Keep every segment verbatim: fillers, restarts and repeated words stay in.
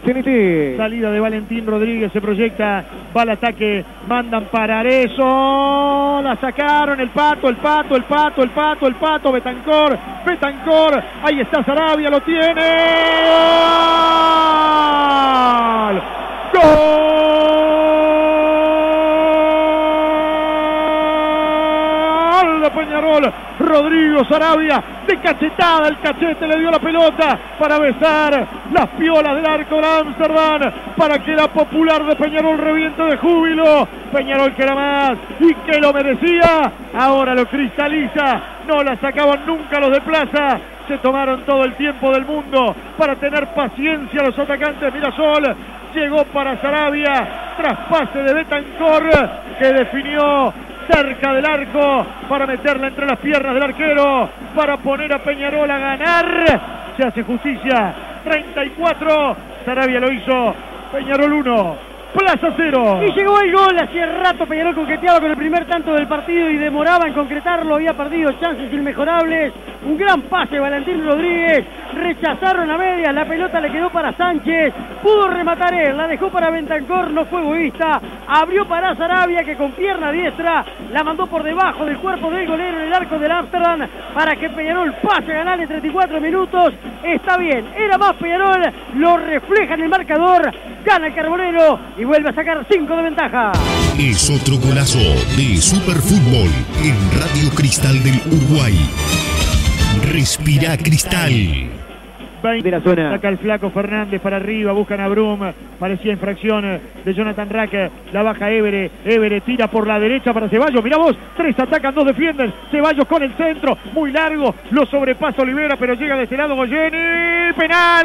Infinity. Salida de Valentín Rodríguez, se proyecta, va al ataque, mandan parar eso, la sacaron, el Pato, el Pato, el Pato, el Pato, el Pato, Betancor, Betancor, ahí está Sarabia, lo tiene, ¡gol! ¡Gol de Peñarol! Rodrigo Sarabia, de cachetada, el cachete le dio la pelota para besar las piolas del arco de Ámsterdam, para que la Popular de Peñarol reviente de júbilo. Peñarol que era más y que lo merecía, ahora lo cristaliza, no la sacaban nunca los de Plaza, se tomaron todo el tiempo del mundo para tener paciencia los atacantes. Mirasol llegó para Sarabia, traspase de Betancor que definió cerca del arco para meterla entre las piernas del arquero, para poner a Peñarol a ganar. Se hace justicia, treinta y cuatro, Sarabia lo hizo, Peñarol uno, Plaza cero. Y llegó el gol, hacía rato Peñarol coqueteaba con el primer tanto del partido y demoraba en concretarlo, había perdido chances inmejorables. Un gran pase de Valentín Rodríguez, rechazaron a medias, la pelota le quedó para Sánchez, pudo rematar él, la dejó para Bentancor, no fue egoísta, abrió para Sarabia que con pierna diestra la mandó por debajo del cuerpo del golero en el arco del Ámsterdam para que Peñarol pase a ganar en treinta y cuatro minutos. Está bien, era más Peñarol, lo refleja en el marcador, gana el Carbonero y vuelve a sacar cinco de ventaja. Es otro golazo de Superfútbol en Radio Cristal del Uruguay. Respira Cristal. De la zona. Saca el flaco Fernández para arriba, buscan a Brum, parecía infracción de Jonathan Rack, la baja Évere, Évere tira por la derecha para Ceballos, mirá vos, tres atacan, dos defienden, Ceballos con el centro, muy largo, lo sobrepasa Olivera, pero llega de este lado Goyeni, penal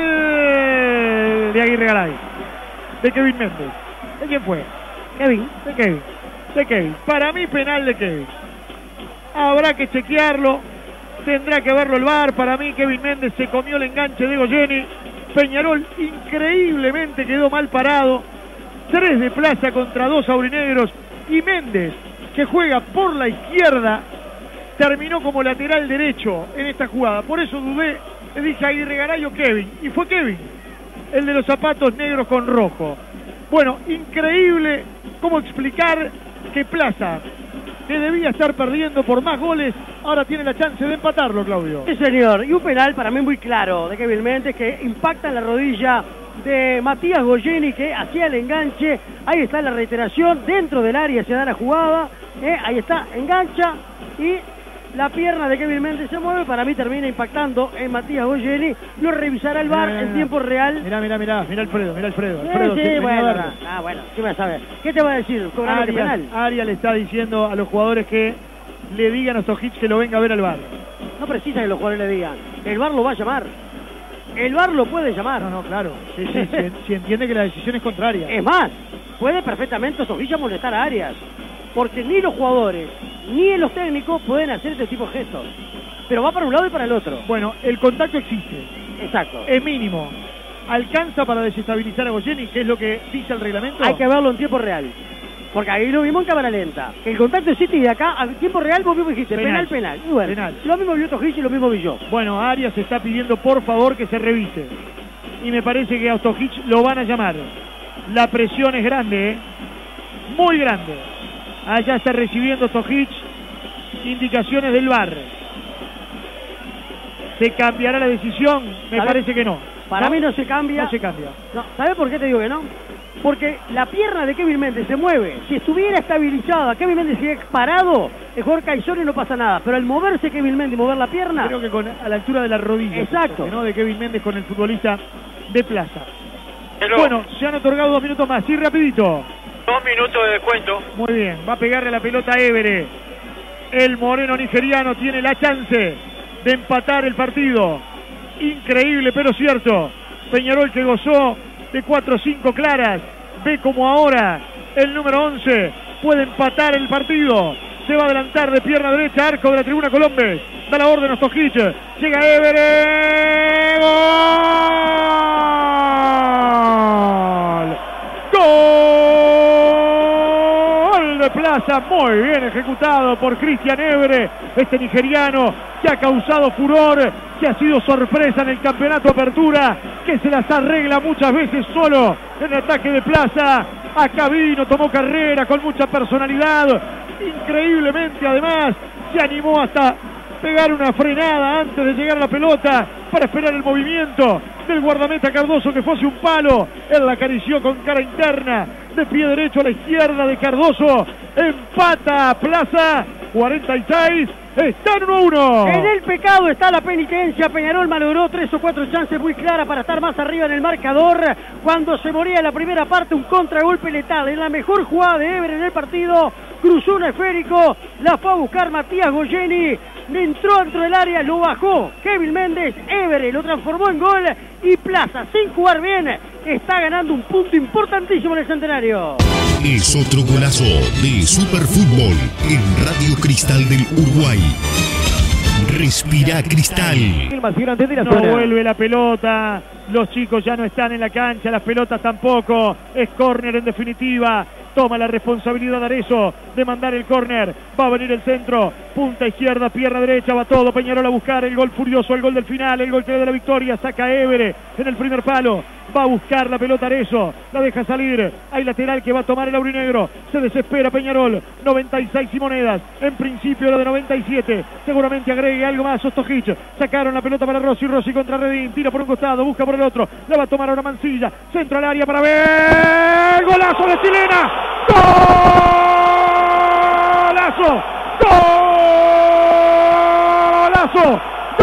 de Aguirre Garay, de Kevin Méndez. ¿De quién fue? Kevin. De Kevin, de Kevin, para mí penal de Kevin, habrá que chequearlo. Tendrá que verlo el V A R, para mí Kevin Méndez se comió el enganche de Goyeni. Peñarol increíblemente quedó mal parado. Tres de Plaza contra dos aurinegros. Y Méndez, que juega por la izquierda, terminó como lateral derecho en esta jugada. Por eso dudé, le dije a Aguirre Garay o Kevin. Y fue Kevin, el de los zapatos negros con rojo. Bueno, increíble cómo explicar que Plaza, que debía estar perdiendo por más goles, ahora tiene la chance de empatarlo, Claudio. Sí, señor, y un penal para mí muy claro de Kevin Méndez que impacta en la rodilla de Matías Goyeni, que hacía el enganche. Ahí está la reiteración, dentro del área se da la jugada, eh, ahí está, engancha y la pierna de Kevin Méndez se mueve, para mí termina impactando en Matías Goyeni, lo revisará el V A R en tiempo real. Mirá, mirá, mirá, mirá Alfredo, mirá Alfredo. Sí, Alfredo sí, bueno, ah, bueno, ¿qué vas a ver? ¿Qué te va a decir? Cobrando penal. Arias le está diciendo a los jugadores que le digan a Stojic que lo venga a ver al V A R. No precisa que los jugadores le digan, el V A R lo va a llamar. El V A R lo puede llamar. No, no, claro. Sí, sí, sí, sí, entiende que la decisión es contraria. Es más, puede perfectamente Stojic molestar a Arias, porque ni los jugadores ni los técnicos pueden hacer este tipo de gestos, pero va para un lado y para el otro. Bueno, el contacto existe. Exacto. Es mínimo. ¿Alcanza para desestabilizar a Goyeni, que es lo que dice el reglamento? Hay que verlo en tiempo real, porque ahí lo vimos en cámara lenta. El contacto existe y de acá a tiempo real vos mismo dijiste, penal, penal. penal. Y bueno, penal. Lo mismo vio Stojic y lo mismo vi yo. Bueno, Arias está pidiendo por favor que se revise. Y me parece que a Stojic lo van a llamar. La presión es grande, ¿eh? Muy grande. Allá está recibiendo Stojic indicaciones del V A R. ¿Se cambiará la decisión? Me parece que no. Para ¿No? mí no se cambia. No se cambia. No, ¿sabes por qué te digo que no? Porque la pierna de Kevin Méndez se mueve. Si estuviera estabilizada, Kevin Méndez sigue parado, el jugador Caizón y no pasa nada. Pero al moverse Kevin Méndez y mover la pierna... Creo que con, a la altura de la rodilla. Exacto. ¿No? De Kevin Méndez con el futbolista de Plaza. Hello. Bueno, se han otorgado dos minutos más. Sí, rapidito. Dos minutos de descuento. Muy bien, va a pegarle la pelota a Évere. El moreno nigeriano tiene la chance de empatar el partido. Increíble, pero cierto. Peñarol, que gozó de cuatro o cinco claras, ve como ahora el número once puede empatar el partido. Se va a adelantar de pierna derecha, arco de la tribuna Colombes. Da la orden a Stojic. Llega Évere. ¡Gol! ¡Gol! de Plaza, muy bien ejecutado por Cristian Évere, este nigeriano que ha causado furor, que ha sido sorpresa en el campeonato Apertura, que se las arregla muchas veces solo en ataque de Plaza. Acá vino, tomó carrera con mucha personalidad, increíblemente además se animó hasta pegar una frenada antes de llegar a la pelota para esperar el movimiento del guardameta Cardoso, que fue hacia un palo. Él la acarició con cara interna, de pie derecho a la izquierda de Cardoso. Empata Plaza, cuarenta y seis, está en uno a uno. En el pecado está la penitencia. Peñarol malogró tres o cuatro chances muy claras para estar más arriba en el marcador. Cuando se moría en la primera parte, un contragolpe letal. En la mejor jugada de Évere en el partido, cruzó un esférico, la fue a buscar Matías Goyeni, entró dentro del área, lo bajó Kevin Méndez, Évere lo transformó en gol y Plaza, sin jugar bien, está ganando un punto importantísimo en el Centenario. Es otro golazo de Superfútbol en Radio Cristal del Uruguay. Respira Cristal. No vuelve la pelota, los chicos ya no están en la cancha, las pelotas tampoco, es córner en definitiva. Toma la responsabilidad Arezzo de mandar el córner. Va a venir el centro. Punta izquierda, pierna derecha. Va todo Peñarol a buscar el gol furioso, el gol del final, el gol que le da la victoria. Saca Évere en el primer palo. Va a buscar la pelota Arezzo. La deja salir. Hay lateral que va a tomar el aurinegro. Se desespera Peñarol. noventa y seis y monedas. En principio era de noventa y siete. Seguramente agregue algo más Ostojic. Sacaron la pelota para Rossi. Rossi contra Redín. Tira por un costado. Busca por el otro. La va a tomar ahora Mancilla. Centro al área para ver. ¡Golazo de Chilena! ¡Golazo! ¡Golazo!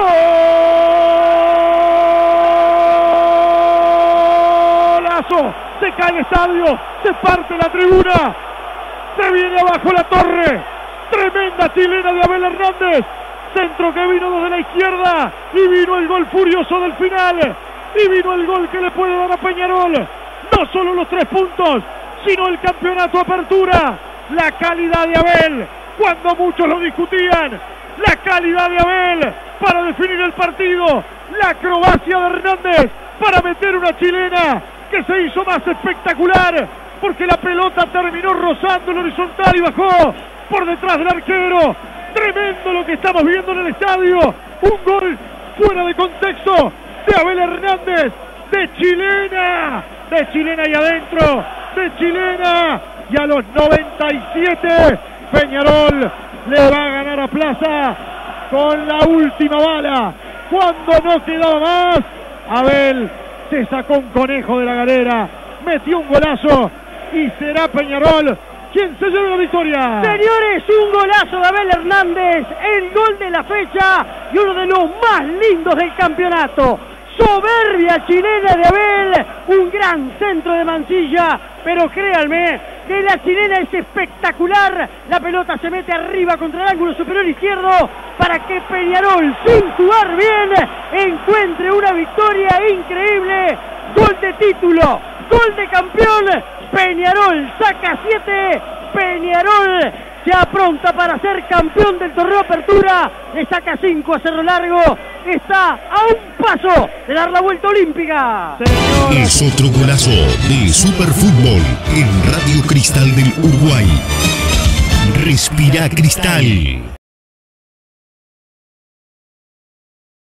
¡Golazo! Se cae el estadio, se parte la tribuna, se viene abajo la torre. Tremenda chilena de Abel Hernández. Centro que vino desde la izquierda y vino el gol furioso del final. Y vino el gol que le puede dar a Peñarol no solo los tres puntos, sino el campeonato Apertura. La calidad de Abel, cuando muchos lo discutían, la calidad de Abel para definir el partido, la acrobacia de Hernández para meter una chilena que se hizo más espectacular, porque la pelota terminó rozando el horizontal y bajó por detrás del arquero. Tremendo lo que estamos viendo en el estadio, un gol fuera de contexto de Abel Hernández, de chilena, de chilena y adentro, de chilena, y a los noventa y siete Peñarol le va a ganar a Plaza con la última bala. Cuando no quedaba más, Abel se sacó un conejo de la galera, metió un golazo y será Peñarol quien se lleve la victoria. Señores, un golazo de Abel Hernández, el gol de la fecha y uno de los más lindos del campeonato. Soberbia chilena de Abel, un gran centro de Mancilla, pero créanme que la chilena es espectacular. La pelota se mete arriba contra el ángulo superior izquierdo para que Peñarol, sin jugar bien, encuentre una victoria increíble. Gol de título, gol de campeón. Peñarol saca siete, Peñarol ya pronta para ser campeón del torneo Apertura, le saca cinco a Cerro Largo, está a un paso de dar la vuelta olímpica. Es otro golazo de Superfútbol en Radio Cristal del Uruguay. Respira Cristal.